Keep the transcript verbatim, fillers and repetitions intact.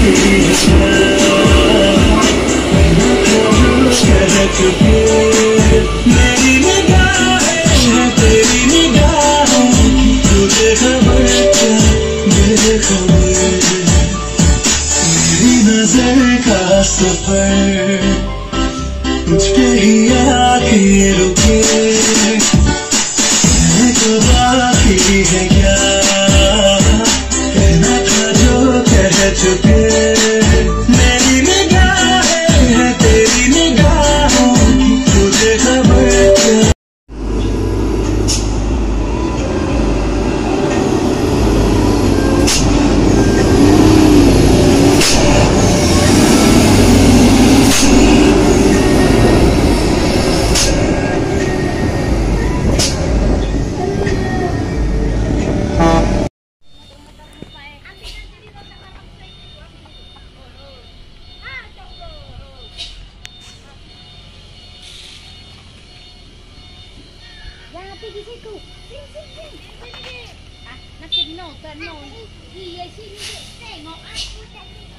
मेरी निगाहें हैं तेरी निगाहों की, तुझे खबर क्या मुझे खबर, मेरी नजर का सफर मुझ पे ही आके रुके, तो बाकी है क्या कहना था जो कह चुके। मेरी निगाहें हैं तेरी निगाहों की, तुझे खबर क्या। Jangan pergi situ. Sini, sini, sini. Ah, nak kena, kena. Iya, sini. Tengok aku tadi.